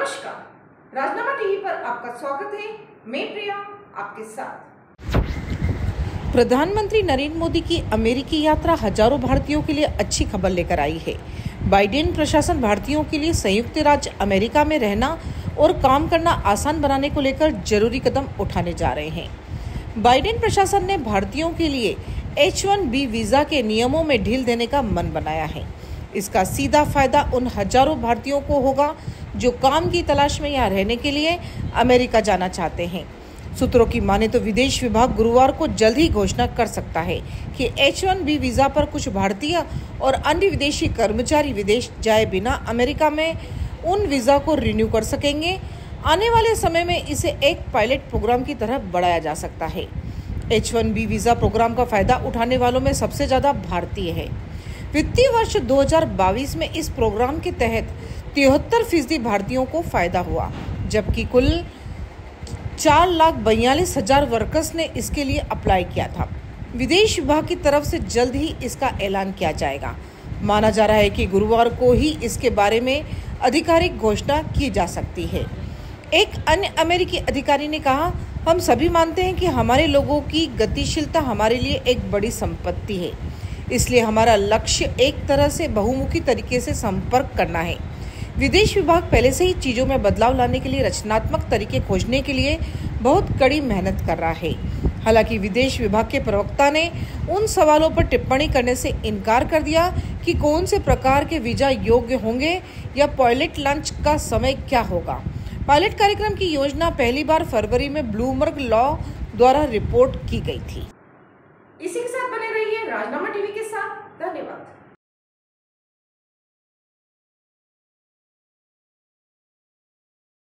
नमस्कार, राजनामा टीवी पर आपका स्वागत है। मैं प्रिया आपके साथ। प्रधानमंत्री नरेंद्र मोदी की अमेरिकी यात्रा हजारों भारतीयों के लिए अच्छी खबर लेकर आई है। बाइडेन प्रशासन भारतीयों के लिए संयुक्त राज्य अमेरिका में रहना और काम करना आसान बनाने को लेकर जरूरी कदम उठाने जा रहे हैं। बाइडेन प्रशासन ने भारतीयों के लिए H-1B वीजा के नियमों में ढील देने का मन बनाया है। इसका सीधा फायदा उन हजारों भारतीयों को होगा जो काम की तलाश में यहाँ रहने के लिए अमेरिका जाना चाहते हैं। सूत्रों की माने तो विदेश विभाग गुरुवार को जल्द ही घोषणा कर सकता है कि H-1B वीजा पर कुछ भारतीय और अन्य विदेशी कर्मचारी विदेश जाए बिना अमेरिका में उन वीजा को रिन्यू कर सकेंगे। आने वाले समय में इसे एक पायलट प्रोग्राम की तरह बढ़ाया जा सकता है। H-1B वीजा प्रोग्राम का फायदा उठाने वालों में सबसे ज्यादा भारतीय है। वित्तीय वर्ष 2022 में इस प्रोग्राम के तहत 73% भारतीयों को फायदा हुआ, जबकि कुल 4,42,000 वर्कर्स ने इसके लिए अप्लाई किया था। विदेश विभाग की तरफ से जल्द ही इसका ऐलान किया जाएगा। माना जा रहा है कि गुरुवार को ही इसके बारे में आधिकारिक घोषणा की जा सकती है। एक अन्य अमेरिकी अधिकारी ने कहा, हम सभी मानते हैं कि हमारे लोगों की गतिशीलता हमारे लिए एक बड़ी संपत्ति है, इसलिए हमारा लक्ष्य एक तरह से बहुमुखी तरीके से संपर्क करना है। विदेश विभाग पहले से ही चीजों में बदलाव लाने के लिए रचनात्मक तरीके खोजने के लिए बहुत कड़ी मेहनत कर रहा है। हालांकि विदेश विभाग के प्रवक्ता ने उन सवालों पर टिप्पणी करने से इनकार कर दिया कि कौन से प्रकार के वीजा योग्य होंगे या पायलट लॉन्च का समय क्या होगा। पायलट कार्यक्रम की योजना पहली बार फरवरी में ब्लूमबर्ग लॉ द्वारा रिपोर्ट की गई थी। इसी के साथ बने रहिए राजनामा टीवी के साथ। धन्यवाद।